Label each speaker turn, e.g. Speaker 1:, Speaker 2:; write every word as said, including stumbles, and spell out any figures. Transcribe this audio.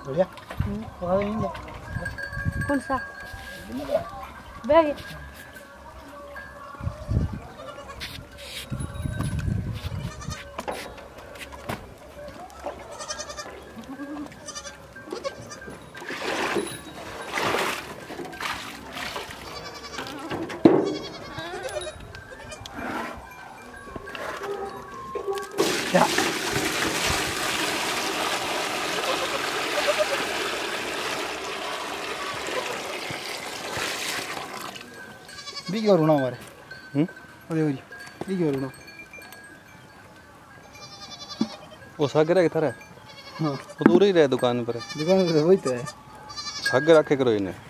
Speaker 1: बढ़िया।
Speaker 2: कौन सा बैग?
Speaker 1: क्या भी क्यों रोना हमारे?
Speaker 3: हम्म
Speaker 1: अरे वही भी क्यों रोना?
Speaker 3: वो सागर है किधर है?
Speaker 1: हाँ
Speaker 3: वो दूर ही रहे दुकान पर।
Speaker 1: दुकान पे वही तो है।
Speaker 3: सागर आके करो इन्हें।